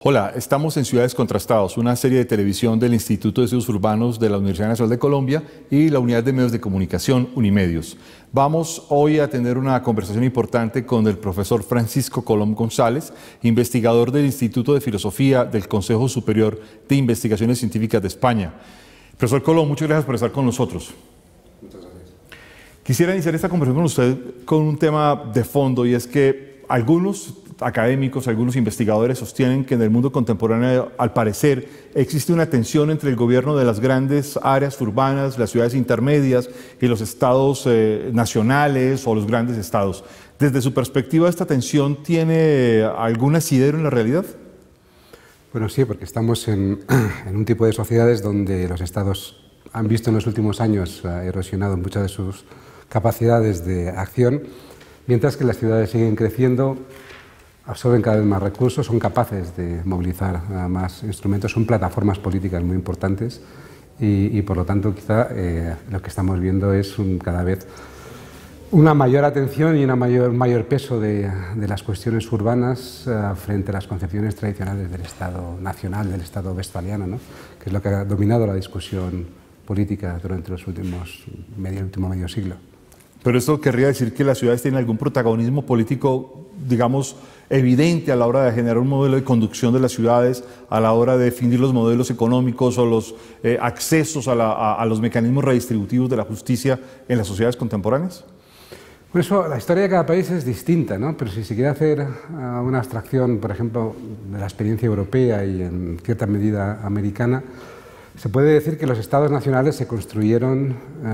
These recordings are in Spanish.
Hola, estamos en Ciudades Contrastados, una serie de televisión del Instituto de Estudios Urbanos de la Universidad Nacional de Colombia y la Unidad de Medios de Comunicación Unimedios. Vamos hoy a tener una conversación importante con el profesor Francisco Colom González, investigador del Instituto de Filosofía del Consejo Superior de Investigaciones Científicas de España. Profesor Colom, muchas gracias por estar con nosotros. Muchas gracias. Quisiera iniciar esta conversación con usted con un tema de fondo, y es que algunos académicos, algunos investigadores sostienen que en el mundo contemporáneo, al parecer, existe una tensión entre el gobierno de las grandes áreas urbanas, las ciudades intermedias y los estados nacionales o los grandes estados. Desde su perspectiva, ¿esta tensión tiene algún asidero en la realidad? Bueno, sí, porque estamos en un tipo de sociedades donde los estados han visto en los últimos años erosionado muchas de sus capacidades de acción, mientras que las ciudades siguen creciendo, absorben cada vez más recursos, son capaces de movilizar más instrumentos, son plataformas políticas muy importantes y por lo tanto quizá lo que estamos viendo es cada vez una mayor atención y un mayor peso de las cuestiones urbanas frente a las concepciones tradicionales del Estado nacional, del Estado westfaliano, ¿no? Que es lo que ha dominado la discusión política durante el último medio siglo. Pero esto querría decir que las ciudades tienen algún protagonismo político, digamos, evidente a la hora de generar un modelo de conducción de las ciudades, a la hora de definir los modelos económicos o los accesos a los mecanismos redistributivos de la justicia en las sociedades contemporáneas. Por eso la historia de cada país es distinta, ¿no? Pero si se quiere hacer una abstracción, por ejemplo, de la experiencia europea y en cierta medida americana, se puede decir que los estados nacionales se construyeron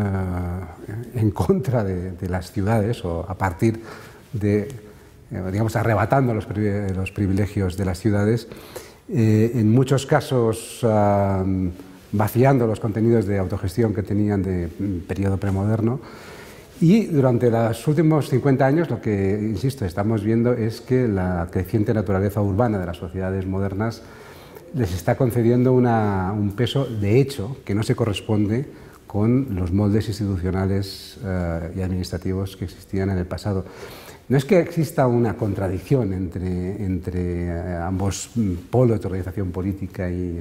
en contra de las ciudades o a partir de, digamos, arrebatando los privilegios de las ciudades, en muchos casos vaciando los contenidos de autogestión que tenían de periodo premoderno. Y durante los últimos 50 años lo que, insisto, estamos viendo es que la creciente naturaleza urbana de las sociedades modernas les está concediendo un peso de hecho que no se corresponde con los moldes institucionales y administrativos que existían en el pasado. No es que exista una contradicción entre ambos polos de organización política y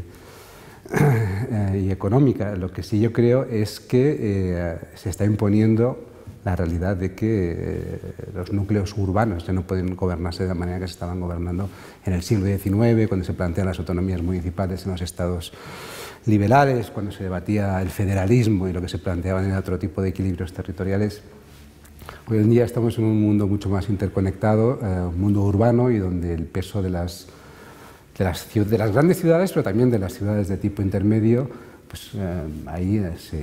económica. Lo que sí yo creo es que se está imponiendo la realidad de que los núcleos urbanos ya no pueden gobernarse de la manera que se estaban gobernando en el siglo XIX, cuando se plantean las autonomías municipales en los estados liberales, cuando se debatía el federalismo y lo que se planteaban era otro tipo de equilibrios territoriales. Hoy en día estamos en un mundo mucho más interconectado, un mundo urbano, y donde el peso de las grandes ciudades, pero también de las ciudades de tipo intermedio, pues ahí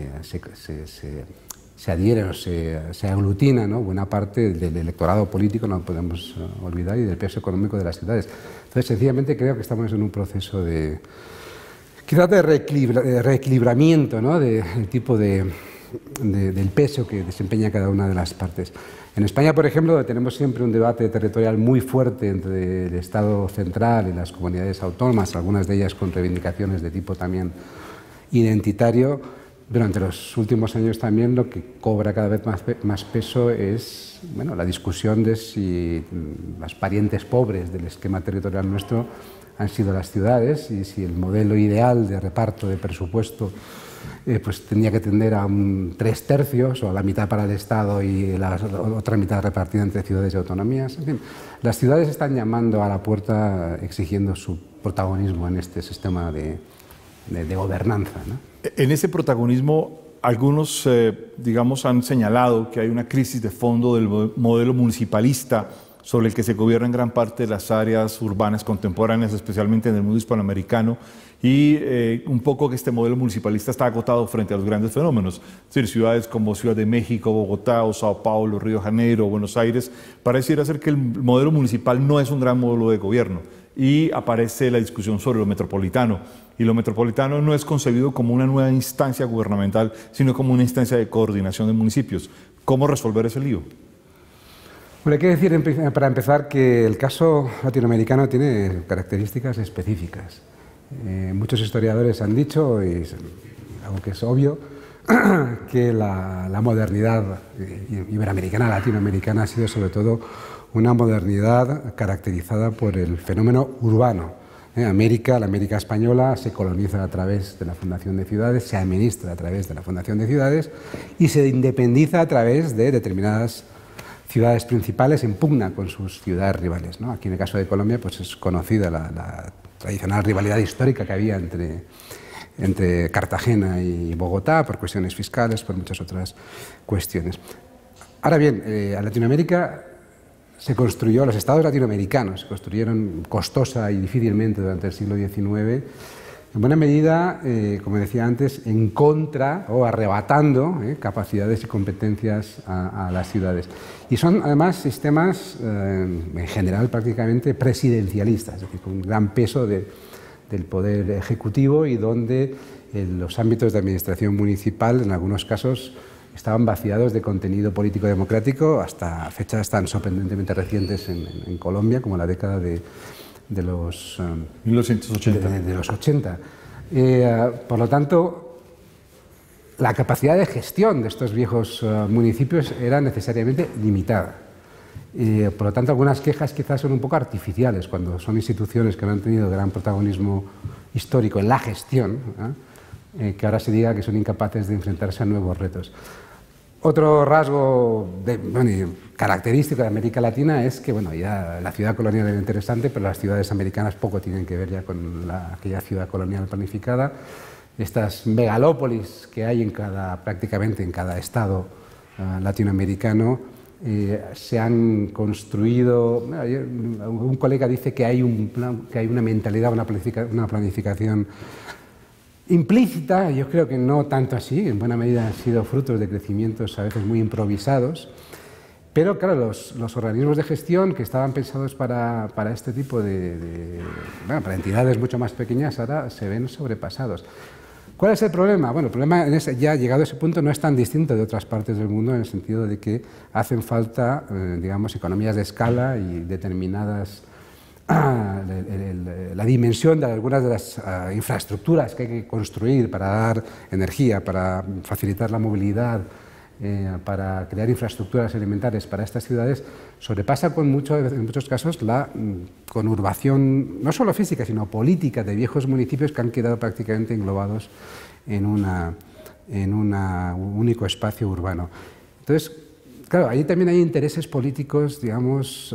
se adhiere o se aglutina, ¿no? Buena parte del electorado político, no podemos olvidar, y del peso económico de las ciudades. Entonces, sencillamente creo que estamos en un proceso quizás de reequilibramiento, ¿no? Del tipo del peso que desempeña cada una de las partes. En España, por ejemplo, tenemos siempre un debate territorial muy fuerte entre el Estado central y las comunidades autónomas, algunas de ellas con reivindicaciones de tipo también identitario. Durante los últimos años también lo que cobra cada vez más peso es, bueno, la discusión de si las parientes pobres del esquema territorial nuestro han sido las ciudades, y si el modelo ideal de reparto de presupuesto pues tendría que tender a un 3/3 o a la mitad para el Estado y la otra mitad repartida entre ciudades y autonomías. En fin, las ciudades están llamando a la puerta exigiendo su protagonismo en este sistema de gobernanza, ¿no? En ese protagonismo, algunos, digamos, han señalado que hay una crisis de fondo del modelo municipalista sobre el que se gobierna en gran parte de las áreas urbanas contemporáneas, especialmente en el mundo hispanoamericano, y un poco que este modelo municipalista está agotado frente a los grandes fenómenos. Es decir, ciudades como Ciudad de México, Bogotá, o Sao Paulo, Río de Janeiro, Buenos Aires, pareciera ser que el modelo municipal no es un gran modelo de gobierno, y aparece la discusión sobre lo metropolitano. Y lo metropolitano no es concebido como una nueva instancia gubernamental, sino como una instancia de coordinación de municipios. ¿Cómo resolver ese lío? Bueno, hay que decir, para empezar, que el caso latinoamericano tiene características específicas. Muchos historiadores han dicho, y algo que es obvio, que la modernidad iberoamericana, latinoamericana, ha sido sobre todo una modernidad caracterizada por el fenómeno urbano, América, la América española, se coloniza a través de la Fundación de Ciudades, se administra a través de la Fundación de Ciudades y se independiza a través de determinadas ciudades principales en pugna con sus ciudades rivales, ¿no? Aquí en el caso de Colombia pues es conocida la tradicional rivalidad histórica que había entre Cartagena y Bogotá por cuestiones fiscales, por muchas otras cuestiones. Ahora bien, a Latinoamérica se construyó, los estados latinoamericanos se construyeron costosa y difícilmente durante el siglo XIX, en buena medida, como decía antes, en contra o arrebatando capacidades y competencias a las ciudades. Y son además sistemas, en general, prácticamente presidencialistas, es decir, con un gran peso del poder ejecutivo y donde los ámbitos de administración municipal, en algunos casos, estaban vaciados de contenido político democrático hasta fechas tan sorprendentemente recientes en Colombia como la década de los 1980. De los 80. Por lo tanto, la capacidad de gestión de estos viejos municipios era necesariamente limitada. Por lo tanto, algunas quejas quizás son un poco artificiales cuando son instituciones que no han tenido gran protagonismo histórico en la gestión, que ahora se diga que son incapaces de enfrentarse a nuevos retos. Otro rasgo característico de América Latina es que ya la ciudad colonial era interesante, pero las ciudades americanas poco tienen que ver ya con aquella ciudad colonial planificada. Estas megalópolis que hay prácticamente en cada estado latinoamericano se han construido. Un colega dice que hay una mentalidad, una planificación implícita. Yo creo que no tanto así, en buena medida han sido frutos de crecimientos a veces muy improvisados, pero claro, los organismos de gestión que estaban pensados para este tipo para entidades mucho más pequeñas ahora se ven sobrepasados. ¿Cuál es el problema? Bueno, el problema ya llegado a ese punto no es tan distinto de otras partes del mundo en el sentido de que hacen falta, digamos, economías de escala y determinadas la dimensión de algunas de las infraestructuras que hay que construir para dar energía, para facilitar la movilidad, para crear infraestructuras elementales para estas ciudades, sobrepasa en muchos casos la conurbación, no solo física, sino política de viejos municipios que han quedado prácticamente englobados en un único espacio urbano. Entonces, claro, ahí también hay intereses políticos, digamos,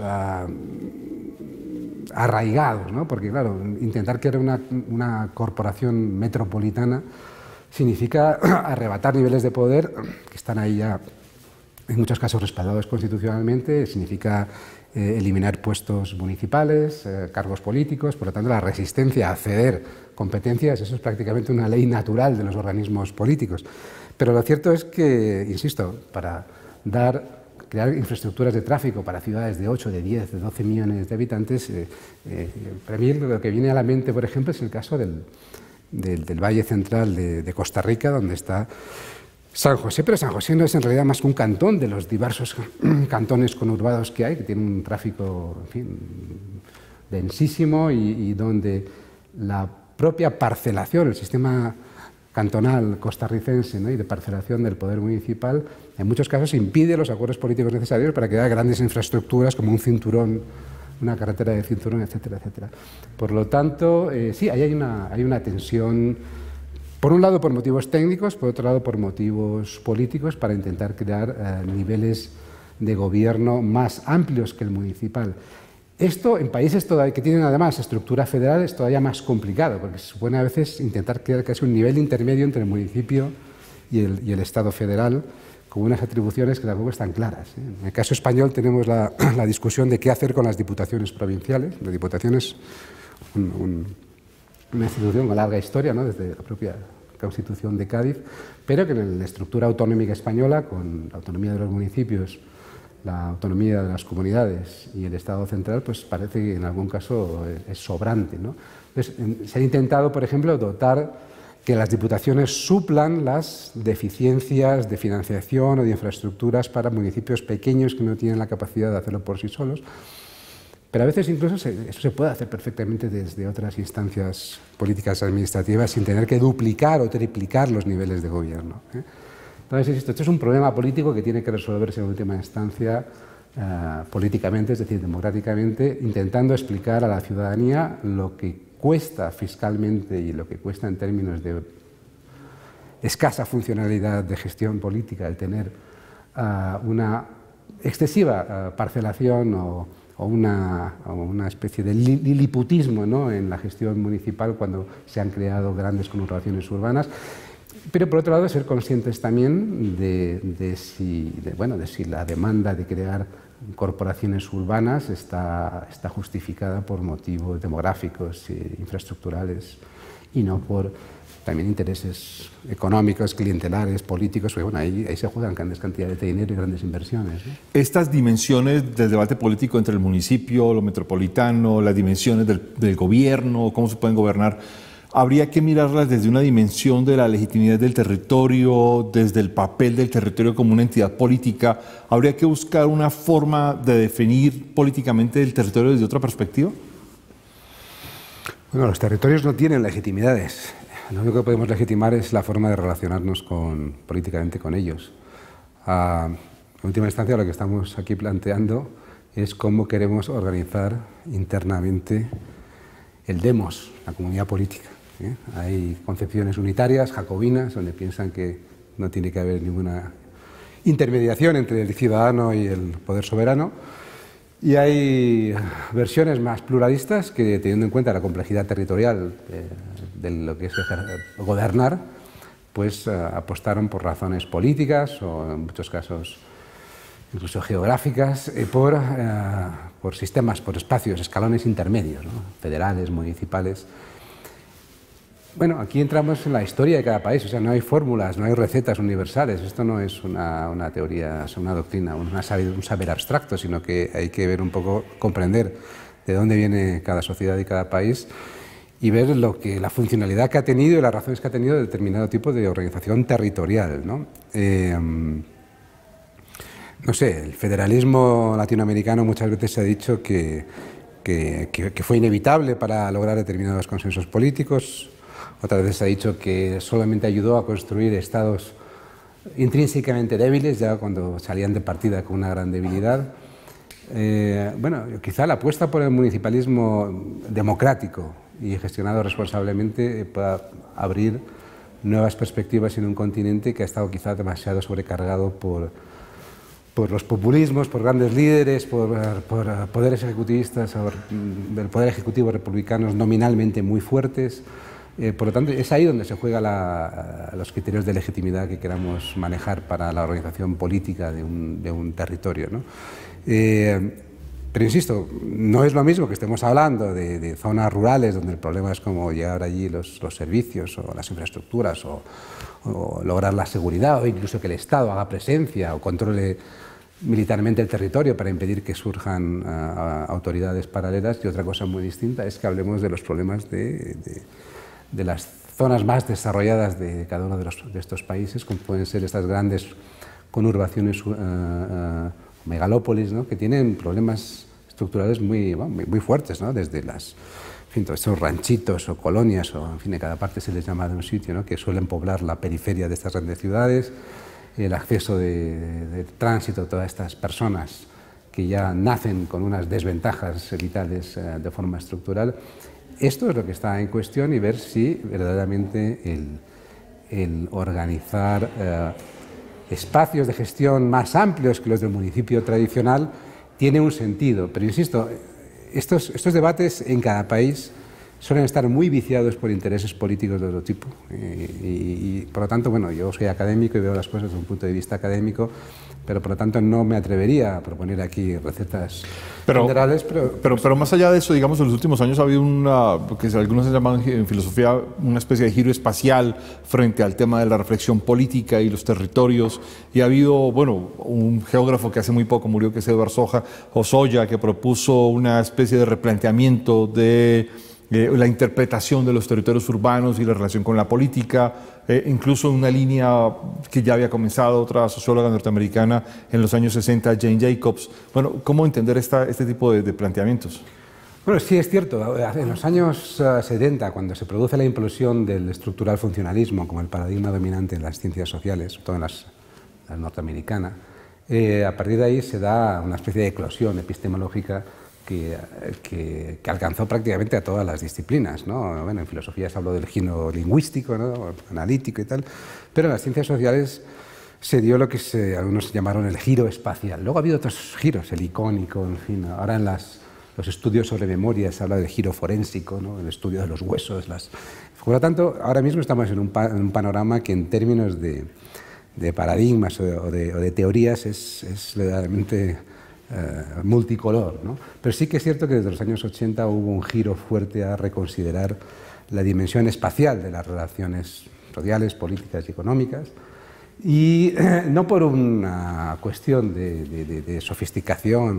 arraigados, ¿no? Porque, claro, intentar crear una corporación metropolitana significa arrebatar niveles de poder que están ahí ya, en muchos casos, respaldados constitucionalmente, significa eliminar puestos municipales, cargos políticos, por lo tanto, la resistencia a ceder competencias, eso es prácticamente una ley natural de los organismos políticos. Pero lo cierto es que, insisto, para crear infraestructuras de tráfico para ciudades de 8, de 10, de 12 millones de habitantes, para mí lo que viene a la mente, por ejemplo, es el caso del Valle Central de Costa Rica, donde está San José, pero San José no es en realidad más que un cantón de los diversos cantones conurbados que hay, que tienen un tráfico, en fin, densísimo y donde la propia parcelación, el sistema cantonal costarricense, ¿no?, y de parcelación del poder municipal, en muchos casos impide los acuerdos políticos necesarios para crear grandes infraestructuras como un cinturón, una carretera de cinturón, etcétera, etcétera. Por lo tanto, sí, ahí hay una tensión, por un lado por motivos técnicos, por otro lado por motivos políticos, para intentar crear niveles de gobierno más amplios que el municipal. Esto en países que tienen además estructura federal es todavía más complicado, porque se supone a veces intentar crear casi un nivel intermedio entre el municipio y el Estado federal, con unas atribuciones que tampoco están claras. En el caso español tenemos la discusión de qué hacer con las diputaciones provinciales. La diputación es una institución con larga historia, ¿no?, desde la propia Constitución de Cádiz, pero que en la estructura autonómica española, con la autonomía de los municipios, la autonomía de las comunidades y el Estado central, pues parece que en algún caso es sobrante, ¿no? Entonces, se ha intentado, por ejemplo, que las diputaciones suplan las deficiencias de financiación o de infraestructuras para municipios pequeños que no tienen la capacidad de hacerlo por sí solos, pero a veces incluso eso se puede hacer perfectamente desde otras instancias políticas administrativas sin tener que duplicar o triplicar los niveles de gobierno, ¿eh? Entonces, esto es un problema político que tiene que resolverse en última instancia políticamente, es decir, democráticamente, intentando explicar a la ciudadanía cuesta fiscalmente y lo que cuesta en términos de escasa funcionalidad de gestión política el tener una excesiva parcelación o una especie de liliputismo, ¿no?, en la gestión municipal cuando se han creado grandes conurbaciones urbanas. Pero por otro lado, ser conscientes también de si la demanda de crear corporaciones urbanas está justificada por motivos demográficos e infraestructurales y no por también intereses económicos, clientelares, políticos, porque bueno, ahí se juegan grandes cantidades de dinero y grandes inversiones, ¿no? Estas dimensiones del debate político entre el municipio, lo metropolitano, las dimensiones del gobierno, cómo se pueden gobernar, habría que mirarlas desde una dimensión de la legitimidad del territorio, desde el papel del territorio como una entidad política. ¿Habría que buscar una forma de definir políticamente el territorio desde otra perspectiva? Bueno, los territorios no tienen legitimidades. Lo único que podemos legitimar es la forma de relacionarnos políticamente con ellos. En última instancia, lo que estamos aquí planteando es cómo queremos organizar internamente el demos, la comunidad política. Hay concepciones unitarias, jacobinas, donde piensan que no tiene que haber ninguna intermediación entre el ciudadano y el poder soberano. Y hay versiones más pluralistas que, teniendo en cuenta la complejidad territorial de lo que es gobernar, pues apostaron por razones políticas o, en muchos casos, incluso geográficas, por sistemas, por espacios, escalones intermedios, ¿no?, federales, municipales. Bueno, aquí entramos en la historia de cada país, o sea, no hay fórmulas, no hay recetas universales, esto no es una teoría, una doctrina, un saber abstracto, sino que hay que ver un poco, comprender de dónde viene cada sociedad y cada país y ver la funcionalidad que ha tenido y las razones que ha tenido determinado tipo de organización territorial, ¿no? No sé, el federalismo latinoamericano muchas veces se ha dicho que fue inevitable para lograr determinados consensos políticos. Otras veces se ha dicho que solamente ayudó a construir estados intrínsecamente débiles, ya cuando salían de partida con una gran debilidad. Bueno, quizá la apuesta por el municipalismo democrático y gestionado responsablemente pueda abrir nuevas perspectivas en un continente que ha estado quizá demasiado sobrecargado por los populismos, por grandes líderes, por poderes ejecutivistas, del poder ejecutivo republicanos nominalmente muy fuertes. Por lo tanto, es ahí donde se juegan los criterios de legitimidad que queramos manejar para la organización política de un territorio, ¿no? Pero insisto, no es lo mismo que estemos hablando de zonas rurales donde el problema es cómo llegar allí los servicios o las infraestructuras o lograr la seguridad o incluso que el Estado haga presencia o controle militarmente el territorio para impedir que surjan autoridades paralelas, y otra cosa muy distinta es que hablemos de los problemas de las zonas más desarrolladas de cada uno de estos países, como pueden ser estas grandes conurbaciones, megalópolis, ¿no?, que tienen problemas estructurales muy fuertes, ¿no?, desde estos ranchitos o colonias, o en fin, de cada parte se les llama de un sitio, ¿no?, que suelen poblar la periferia de estas grandes ciudades, el acceso de tránsito de todas estas personas que ya nacen con unas desventajas vitales de forma estructural. Esto es lo que está en cuestión, y ver si verdaderamente el organizar espacios de gestión más amplios que los del municipio tradicional tiene un sentido. Pero insisto, estos debates en cada país suelen estar muy viciados por intereses políticos de otro tipo. Y por lo tanto, bueno, yo soy académico y veo las cosas desde un punto de vista académico, pero por lo tanto no me atrevería a proponer aquí recetas generales. Pero más allá de eso, digamos, en los últimos años ha habido lo que algunos llaman en filosofía una especie de giro espacial frente al tema de la reflexión política y los territorios, y ha habido, bueno, un geógrafo que hace muy poco murió, que es Eduardo Ozoya, que propuso una especie de replanteamiento de la interpretación de los territorios urbanos y la relación con la política, incluso una línea que ya había comenzado otra socióloga norteamericana en los años 60, Jane Jacobs. Bueno, ¿cómo entender este tipo de planteamientos? Bueno, sí, es cierto. En los años 70, cuando se produce la implosión del estructural funcionalismo como el paradigma dominante en las ciencias sociales, sobre todo en las norteamericanas, a partir de ahí se da una especie de eclosión epistemológica que alcanzó prácticamente a todas las disciplinas, ¿no? Bueno, en filosofía se habló del giro lingüístico, ¿no? Analítico y tal, pero en las ciencias sociales se dio lo que algunos llamaron el giro espacial. Luego ha habido otros giros, el icónico, en fin. Ahora en los estudios sobre memoria se habla del giro forénsico, ¿no? El estudio de los huesos. Por lo tanto, ahora mismo estamos en un panorama que en términos de paradigmas o de teorías es verdaderamente multicolor, ¿no? Pero sí que es cierto que desde los años 80 hubo un giro fuerte a reconsiderar la dimensión espacial de las relaciones sociales, políticas y económicas, y no por una cuestión de sofisticación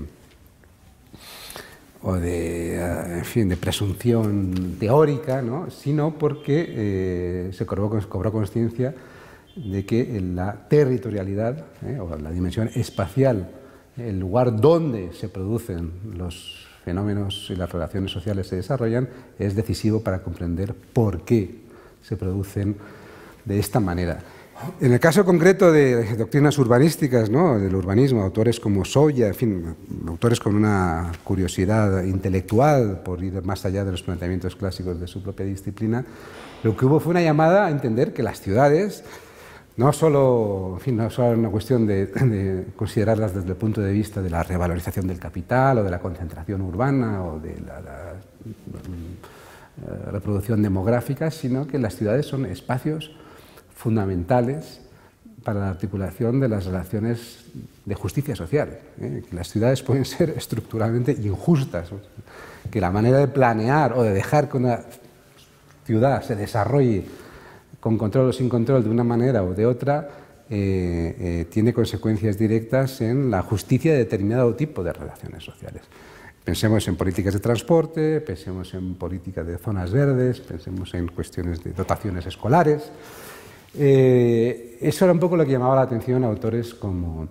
en fin, de presunción teórica, ¿no? Sino porque se cobró conciencia de que la territorialidad o la dimensión espacial, el lugar donde se producen los fenómenos y las relaciones sociales se desarrollan, es decisivo para comprender por qué se producen de esta manera. En el caso concreto de doctrinas urbanísticas, ¿no? Del urbanismo, autores como Soya, en fin, autores con una curiosidad intelectual por ir más allá de los planteamientos clásicos de su propia disciplina, lo que hubo fue una llamada a entender que las ciudades no solo una cuestión de considerarlas desde el punto de vista de la revalorización del capital o de la concentración urbana o de la reproducción demográfica, sino que las ciudades son espacios fundamentales para la articulación de las relaciones de justicia social, que las ciudades pueden ser estructuralmente injustas, que la manera de planear o de dejar que una ciudad se desarrolle con control o sin control de una manera o de otra tiene consecuencias directas en la justicia de determinado tipo de relaciones sociales. Pensemos en políticas de transporte, pensemos en políticas de zonas verdes, pensemos en cuestiones de dotaciones escolares. Eso era un poco lo que llamaba la atención a autores como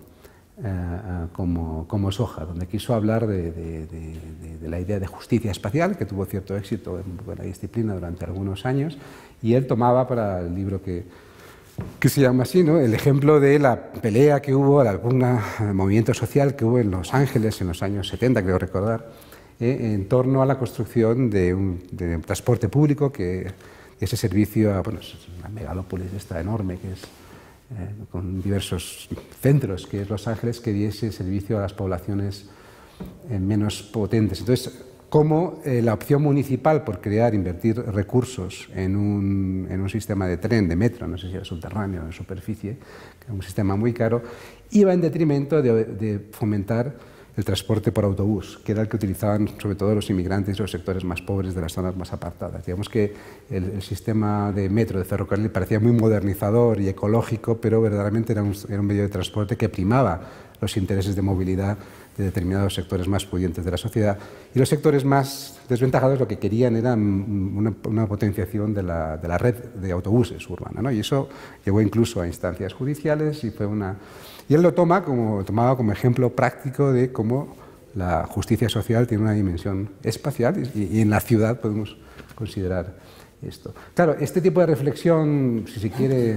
Soja, donde quiso hablar de la idea de justicia espacial, que tuvo cierto éxito en la disciplina durante algunos años, y él tomaba para el libro que se llama así, ¿no? El ejemplo de la pelea que hubo, el movimiento social que hubo en Los Ángeles en los años 70, creo recordar, en torno a la construcción de un transporte público que ese servicio, bueno, es una megalópolis esta enorme que es con diversos centros, que es Los Ángeles, que diese servicio a las poblaciones menos potentes. Entonces, cómo la opción municipal por invertir recursos en un sistema de tren, de metro, no sé si era subterráneo o en superficie, que era un sistema muy caro, iba en detrimento de fomentar el transporte por autobús, que era el que utilizaban sobre todo los inmigrantes y los sectores más pobres de las zonas más apartadas. Digamos que el sistema de metro, de ferrocarril, parecía muy modernizador y ecológico, pero verdaderamente era un medio de transporte que primaba los intereses de movilidad de determinados sectores más pudientes de la sociedad, y los sectores más desventajados lo que querían era una potenciación de la red de autobuses urbana, ¿no? Y eso llevó incluso a instancias judiciales y él lo tomaba como ejemplo práctico de cómo la justicia social tiene una dimensión espacial y en la ciudad podemos considerar esto. Claro, este tipo de reflexión, si se quiere,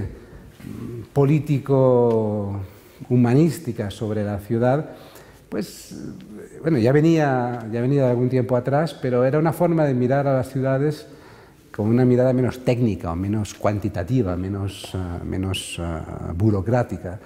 político-humanística sobre la ciudad, pues, bueno, ya venía de algún tiempo atrás, pero era una forma de mirar a las ciudades con una mirada menos técnica o menos cuantitativa, menos burocrática.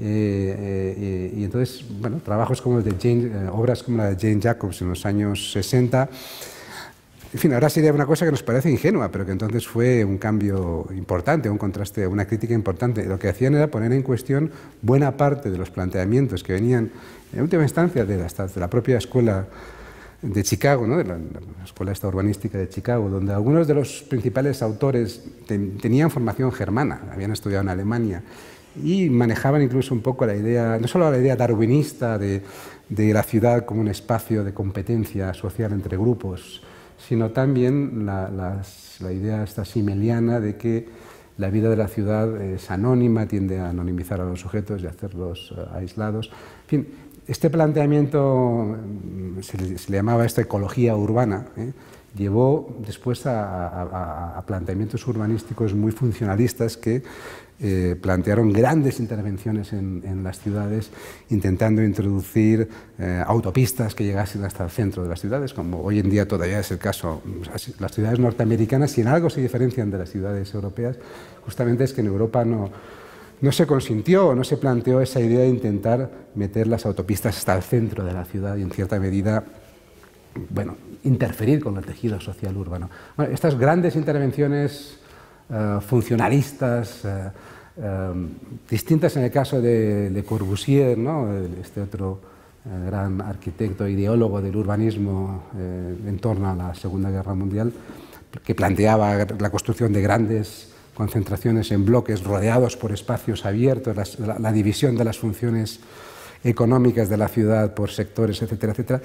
Y entonces, bueno, trabajos como obras como la de Jane Jacobs en los años 60, en fin, ahora sería una cosa que nos parece ingenua, pero que entonces fue un cambio importante, un contraste, una crítica importante. Lo que hacían era poner en cuestión buena parte de los planteamientos que venían, en última instancia, de la propia escuela de Chicago, ¿no? De la escuela esta urbanística de Chicago, donde algunos de los principales autores tenían formación germana, habían estudiado en Alemania, y manejaban incluso un poco la idea, no solo la idea darwinista de la ciudad como un espacio de competencia social entre grupos, sino también la idea esta simeliana de que la vida de la ciudad es anónima, tiende a anonimizar a los sujetos y a hacerlos aislados. En fin, este planteamiento se le llamaba esta ecología urbana, llevó después a planteamientos urbanísticos muy funcionalistas que plantearon grandes intervenciones en las ciudades, intentando introducir autopistas que llegasen hasta el centro de las ciudades, como hoy en día todavía es el caso. Las ciudades norteamericanas, si en algo se diferencian de las ciudades europeas, justamente es que en Europa no se consintió, no se planteó esa idea de intentar meter las autopistas hasta el centro de la ciudad y en cierta medida, bueno, interferir con el tejido social urbano. Bueno, estas grandes intervenciones funcionalistas, distintas en el caso de Le Corbusier, ¿no? Este otro gran arquitecto e ideólogo del urbanismo en torno a la Segunda Guerra Mundial, que planteaba la construcción de grandes concentraciones en bloques rodeados por espacios abiertos, la división de las funciones económicas de la ciudad por sectores, etcétera, etcétera.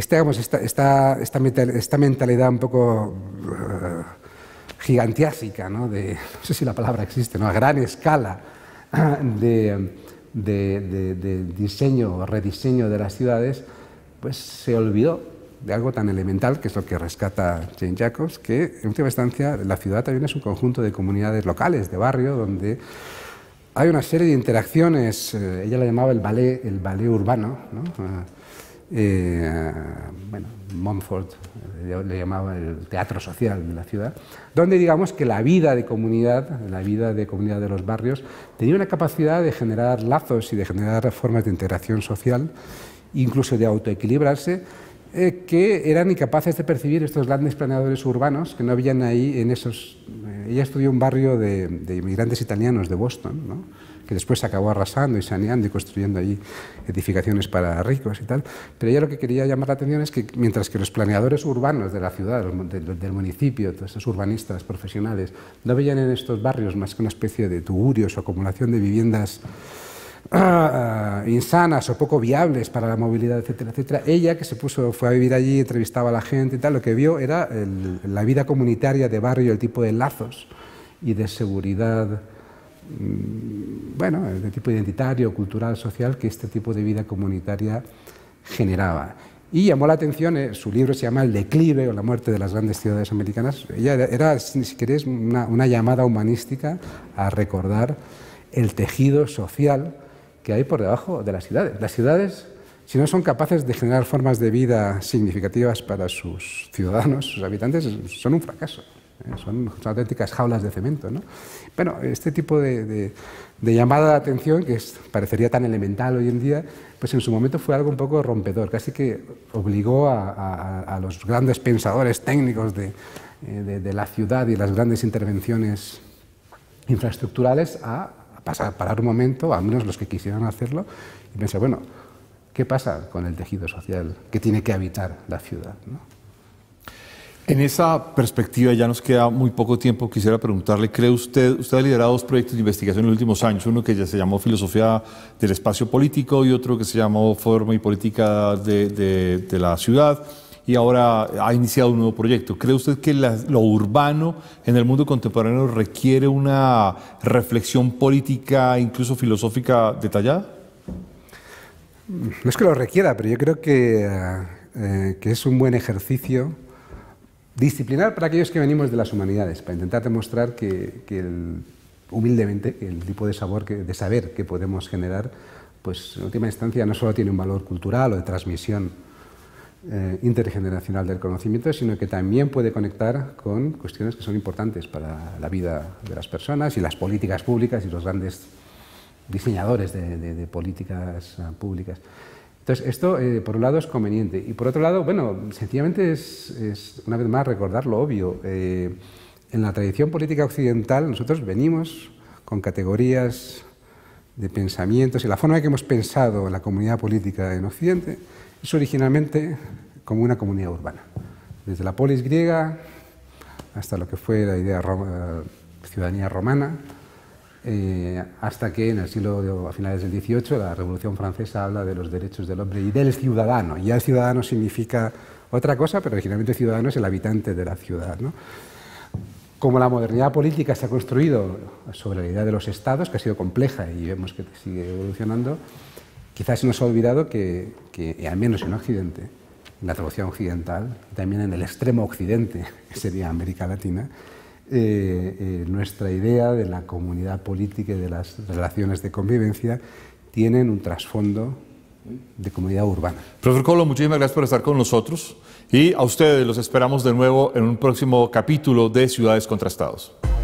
Esta mentalidad un poco gigantiásica, ¿no? No sé si la palabra existe, ¿no? A gran escala de diseño o rediseño de las ciudades, pues se olvidó de algo tan elemental, que es lo que rescata Jane Jacobs, que en última instancia la ciudad también es un conjunto de comunidades locales, de barrio, donde hay una serie de interacciones. Ella la llamaba el ballet urbano, ¿no? Bueno, Montfort le llamaba el teatro social de la ciudad, donde digamos que la vida de comunidad de los barrios tenía una capacidad de generar lazos y de generar formas de integración social, incluso de autoequilibrarse, que eran incapaces de percibir estos grandes planeadores urbanos que no habían ahí en esos... Ella estudió un barrio de inmigrantes italianos de Boston, ¿no? Que después se acabó arrasando y saneando y construyendo allí edificaciones para ricos y tal. Pero ella lo que quería llamar la atención es que mientras que los planeadores urbanos de la ciudad, del municipio, todos esos urbanistas profesionales, no veían en estos barrios más que una especie de tugurios o acumulación de viviendas insanas o poco viables para la movilidad, etcétera, etcétera. Ella, que fue a vivir allí, entrevistaba a la gente y tal, lo que vio era la vida comunitaria de barrio, el tipo de lazos y de seguridad, bueno, de tipo identitario, cultural, social, que este tipo de vida comunitaria generaba. Y llamó la atención, su libro se llama El declive o la muerte de las grandes ciudades americanas. Ella era, si queréis, una llamada humanística a recordar el tejido social que hay por debajo de las ciudades. Las ciudades, si no son capaces de generar formas de vida significativas para sus ciudadanos, sus habitantes, son un fracaso. Son auténticas jaulas de cemento, ¿no? Bueno, este tipo de llamada de atención, que parecería tan elemental hoy en día, pues en su momento fue algo un poco rompedor, casi que obligó a los grandes pensadores técnicos de la ciudad y las grandes intervenciones infraestructurales a parar un momento, al menos los que quisieran hacerlo, y pensar, bueno, ¿qué pasa con el tejido social que tiene que habitar la ciudad, ¿no? En esa perspectiva, ya nos queda muy poco tiempo, quisiera preguntarle, ¿cree usted ha liderado dos proyectos de investigación en los últimos años, uno que ya se llamó Filosofía del Espacio Político y otro que se llamó Forma y Política de la Ciudad, y ahora ha iniciado un nuevo proyecto? ¿Cree usted que lo urbano en el mundo contemporáneo requiere una reflexión política, incluso filosófica, detallada? No es que lo requiera, pero yo creo que es un buen ejercicio disciplinar para aquellos que venimos de las humanidades, para intentar demostrar humildemente, que el tipo de saber que podemos generar, pues en última instancia no solo tiene un valor cultural o de transmisión intergeneracional del conocimiento, sino que también puede conectar con cuestiones que son importantes para la vida de las personas y las políticas públicas y los grandes diseñadores de políticas públicas. Entonces, esto, por un lado, es conveniente. Y por otro lado, bueno, sencillamente es una vez más, recordar lo obvio. En la tradición política occidental, nosotros venimos con categorías de pensamientos y la forma en que hemos pensado en la comunidad política en Occidente es originalmente como una comunidad urbana. Desde la polis griega hasta lo que fue la idea ciudadanía romana, hasta que en el siglo, a finales del XVIII, la Revolución Francesa habla de los derechos del hombre y del ciudadano. Ya el ciudadano significa otra cosa, pero originalmente el ciudadano es el habitante de la ciudad, ¿no? Como la modernidad política se ha construido sobre la idea de los estados, que ha sido compleja y vemos que sigue evolucionando, quizás se nos ha olvidado que al menos en Occidente, en la tradición occidental, también en el extremo occidente, que sería América Latina, nuestra idea de la comunidad política y de las relaciones de convivencia tienen un trasfondo de comunidad urbana. Profesor Coelho, muchísimas gracias por estar con nosotros y a ustedes los esperamos de nuevo en un próximo capítulo de Ciudades contra Estados.